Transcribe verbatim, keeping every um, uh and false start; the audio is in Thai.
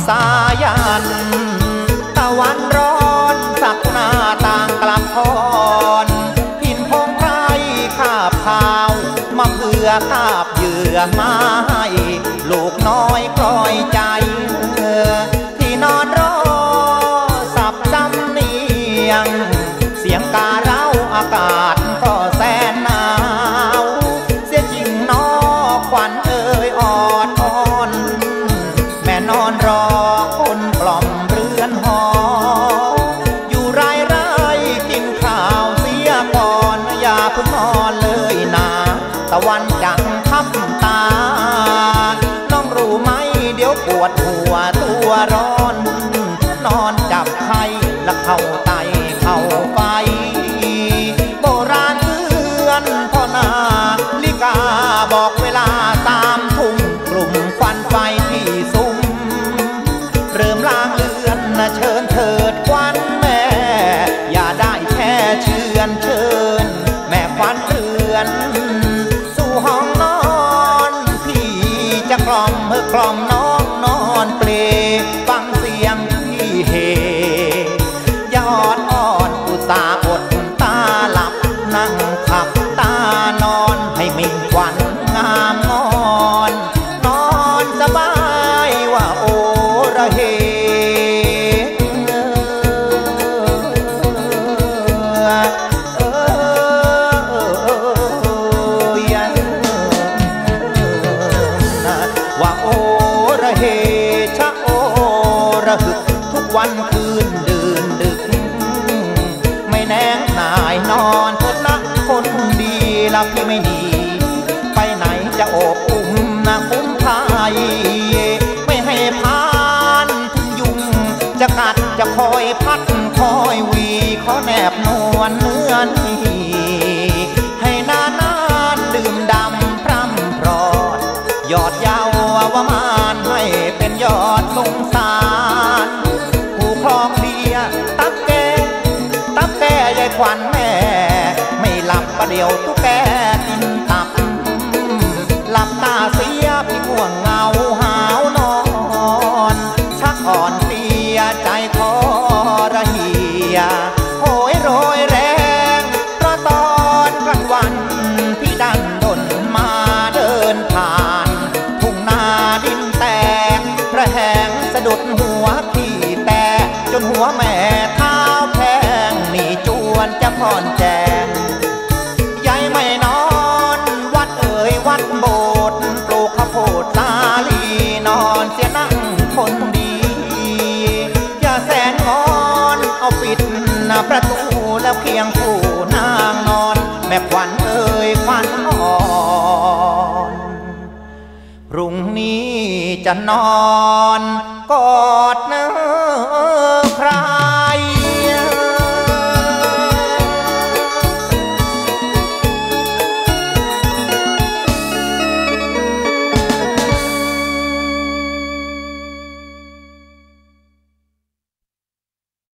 สายันตะวันร้อนสักหน้าต่างกลับพรหินพงไพรคาบขาวมาเพื่อคาบเหยื่อมาให้ลูกน้อยคล้อยใจที่นอนรอสับจำเนียงเสียงการ้าอากาศก็แสนหนาวเสียจริงนอควันเอ่ยอ่อนอ่อนแม่นอนรอคนกล่อมเรือนหออยู่ไรไรกินข้าวเสียก่อนอย่าเพิ่งนอนเลยนะตะวันจังทับตาน้องรู้ไหมเดี๋ยวปวดหัวตัวร้อนนอนจับไข้และเข้าไตเข้าไฟโบราณเตือนพ่อนาลิกาบอกเวลาตามทุ่งกลุ่มควันไฟที่ซุ้มเริ่มลางเลือนเชิญเถิดควันแม่อย่าได้แค่เชือนเชิญแม่ควันเรือนสู่ห้องนอนพี่จะกล่อมเมื่อกล่อมน้องนอนเปลฟังเสียงพี่เฮยอดอ่อนอุตส่าห์อดตาหลับนั่งขับตานอนให้มิ่งควันงามงอนนอนสบายว่าโอระเฮว่าโอระเฮชะโอระหึกทุกวันคืนดื่นดึกไม่แน่งนายนอนเถิดนะคนดีละพี่ไม่หนีไปไหนจะโอบอุ้มนะคุ้มไทยไม่ให้พานถึงยุงจะกัดจะคอยพัดคอยวีขอแนบนวลเนื้อนี่ให้นานานดื่มดำพร่ำพรอดยอดเยาววมานให้เป็นยอดสงสารผู้ครองเบียตับแกตับแกยายควันแม่ไม่หลับประเดี๋ยวตุ๊กแกกินตับหลับตาเสียพี่ง่วงเงาหาวนอนชักอ่อนเสียใจคอระเหียโหยโรยแรงเพราะตอนกลางวันพี่ดันดนมาเดินผ่านทุ่งนาดินแตกพระแหงสะดุดหัวพี่แตกจนหัวแม่เท้าแพงหนีจวนจะพรแจงยายไม่นอนวัดเอ่ยวัดโบสถ์ปลูกข้าวโพดสาลีนอนเสียนั่งคนดีอย่าแสนงอนเอาปิดหน้าประตูแล้วเคียงผู้นางนอนแม่ควันเอ่ยควันอ่อนพรุ่งนี้จะนอน